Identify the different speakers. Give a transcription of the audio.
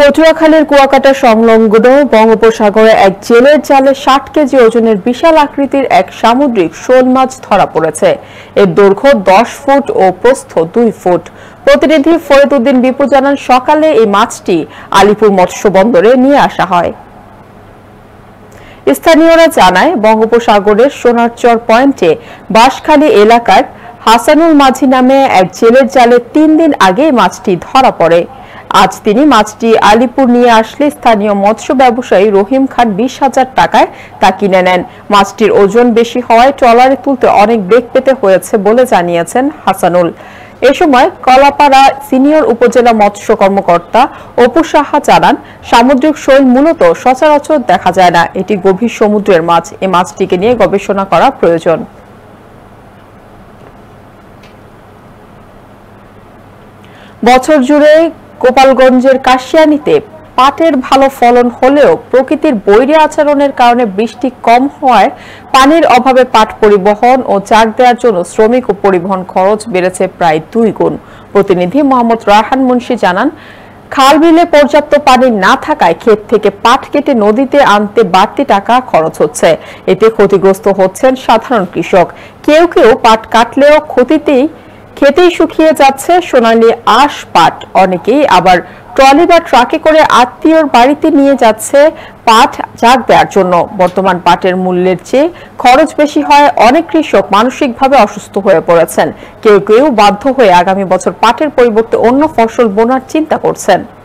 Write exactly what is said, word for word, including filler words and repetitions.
Speaker 1: পটুয়াখালীর কুয়াকাটা সংলগ্ন বঙ্গোপসাগরে এক জেলের জালে ষাট কেজি ওজনের বিশাল আকৃতির এক সামুদ্রিক শোল মাছ ধরা পড়েছে। এর দৈর্ঘ্য দশ ফুট ও প্রস্থ দুই ফুট। প্রতিনিধি ফরিদ উদ্দিন বিপু জানান, সকালে এই মাছটি আলিপুর মৎস্য বন্দরে নিয়ে আসা হয়। স্থানীয়রা জানায়, বঙ্গোপসাগরের সোনারচর পয়েন্টে বাঁশখালী এলাকার হাসানুল মাঝি নামে এক জেলের জালে তিন দিন আগে মাছটি ধরা পড়ে। আজ তিনি মাছটি আলিপুর নিয়ে আসলে স্থানীয় মৎস্য ব্যবসায়ী রহিম খান বিশ হাজার টাকায় তা কিনে নেন। মাছটির ওজন বেশি হওয়ায় ট্রলারে তুলতে অনেক বেগ পেতে হয়েছে বলে জানিয়েছেন হাসানুল। এ সময় কলাপাড়া সিনিয়র উপজেলা মৎস্য কর্মকর্তা অপু সাহা জানান, সামুদ্রিক শৈল মূলত সচরাচর দেখা যায় না। এটি গভীর সমুদ্রের মাছ। এই মাছটিকে নিয়ে গবেষণা করা প্রয়োজন। বছর জুড়ে গোপালগঞ্জের কাশিয়ানীতে পাটের ভালো ফলন হলেও প্রকৃতির বৈরী আচরণের কারণে বৃষ্টি কম হওয়ায় পানির অভাবে পাট পরিবহন ও চাক দেওয়ার জন্য শ্রমিক ও পরিবহন খরচ বেড়েছে প্রায় দুই গুণ। প্রতিনিধি মোহাম্মদ রায়হান মুন্সি জানান, খাল বিলে পর্যাপ্ত পানি না থাকায় ক্ষেত থেকে পাট কেটে নদীতে আনতে বাড়তি টাকা খরচ হচ্ছে। এতে ক্ষতিগ্রস্ত হচ্ছেন সাধারণ কৃষক। কেউ কেউ পাট কাটলেও ক্ষতিতেই খেতেই শুকিয়ে যাচ্ছে সোনালী আঁশ পাট। অনেকেই আবার ট্রলি বা ট্রাকে করে আত্মীয়র বাড়িতে নিয়ে যাচ্ছে পাট চাক দেওয়ার জন্য। বর্তমান পাটের মূল্যের চেয়ে খরচ বেশি হয় অনেক কৃষক মানসিকভাবে অসুস্থ হয়ে পড়েছেন। কেউ কেউ বাধ্য হয়ে আগামী বছর পাটের পরিবর্তে অন্য ফসল বোনার চিন্তা করছেন।